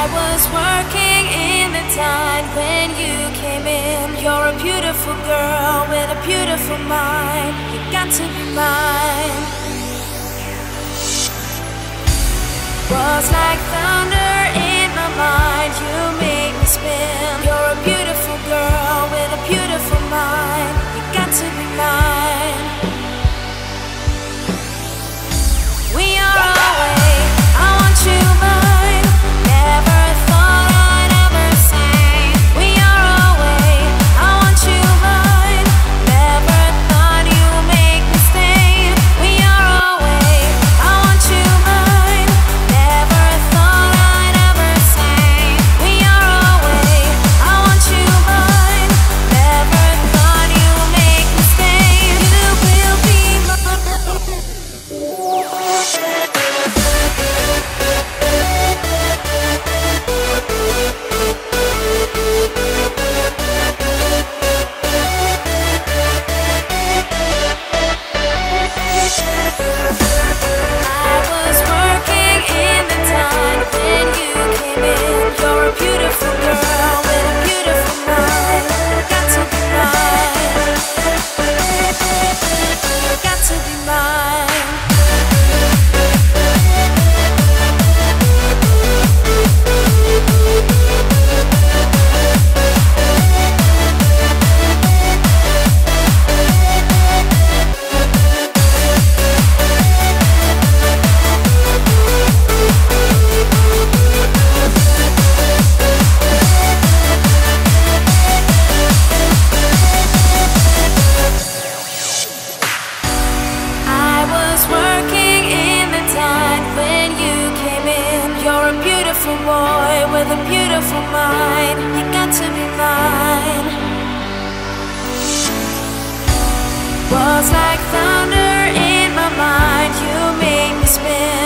was working in the time when you came in. You're a beautiful girl with a beautiful mind. You got to be mine. Was like thunder in my mind. You make me spin. You're a beautiful girl with a beautiful mind. You got to be mine. We are away. I want you mine. Never thought I'd ever say we are away. I want you mine. Never thought you'd make me stay. We are away. I want you mine. Never thought I'd ever say we are away. I want you mine. Never thought you'd make me stay. You will be mine. I was working in the time when you came in. You're a beautiful girl with a beautiful mind. Got to be mine. Got to be mine. I was working in the time when you came in. You're a beautiful boy with a beautiful mind. You got to be mine. Was like thunder in my mind. You make me spin.